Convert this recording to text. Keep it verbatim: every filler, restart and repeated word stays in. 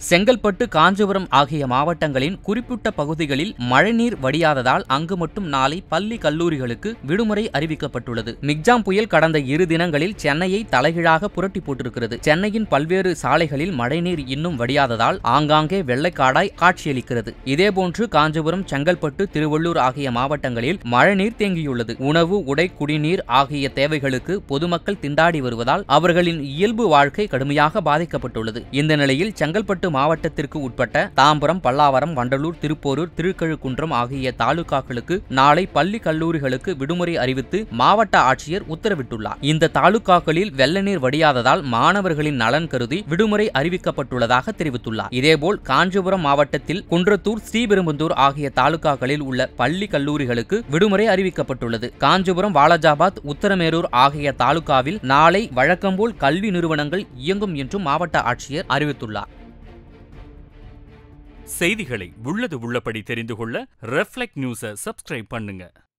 செங்கல்பட்டு, காஞ்சிபுரம் ஆகிய மாவட்டங்களின் குறிப்பிட்ட பகுதிகளில் மழைநீர் வடியாததால் அங்கு மட்டும் நாளை பள்ளி, கல்லூரிகளுக்கு விடுமுறை அறிவிக்கப்பட்டுள்ளது. மிக்ஜாம் புயல் கடந்த இரு தினங்களில் சென்னையை தலைகீழாக புரட்டி போட்டிருக்கிறது. சென்னையின் பல்வேறு சாலைகளில் மழைநீர் இன்னும் வடியாததால் ஆங்காங்கே வெள்ளைக்காடாய் காட்சியளிக்கிறது. இதேபோன்று காஞ்சிபுரம், செங்கல்பட்டு, திருவள்ளூர் ஆகிய மாவட்டங்களில் மழைநீர் தேங்கியுள்ளது. உணவு, உடை, குடிநீர் ஆகிய தேவைகளுக்கு பொதுமக்கள் திண்டாடி வருவதால் அவர்களின் இயல்பு வாழ்க்கை கடுமையாக பாதிக்கப்பட்டுள்ளது. இந்த நிலையில் செங்கல்பட்டு மாவட்டத்திற்கு உட்பட்ட தாம்பரம், பல்லாவரம், வண்டலூர், திருப்போரூர், திருக்கழுக்குன்றம் ஆகிய தாலுகாக்களுக்கு நாளை பள்ளி, கல்லூரிகளுக்கு விடுமுறை அறிவித்து மாவட்ட ஆட்சியர் உத்தரவிட்டுள்ளார். இந்த தாலுகாக்களில் வெள்ள நீர் வடியாததால் மாணவர்களின் நலன் கருதி விடுமுறை அறிவிக்கப்பட்டுள்ளதாக தெரிவித்துள்ளார். இதேபோல் காஞ்சிபுரம் மாவட்டத்தில் குன்றத்தூர், ஸ்ரீபெரும்புதூர் ஆகிய தாலுகாக்களில் உள்ள பள்ளி, கல்லூரிகளுக்கு விடுமுறை அறிவிக்கப்பட்டுள்ளது. காஞ்சிபுரம், வாலாஜாபாத், உத்தரமேரூர் ஆகிய தாலுகாவில் நாளை வழக்கம்போல் கல்வி நிறுவனங்கள் இயங்கும் என்றும் மாவட்ட ஆட்சியர் அறிவித்துள்ளார். செய்திகளை உள்ளது உள்ளபடி தெரிந்து கொள்ள ரெஃப்ளெக்ட் நியூஸை சப்ஸ்கிரைப் பண்ணுங்க.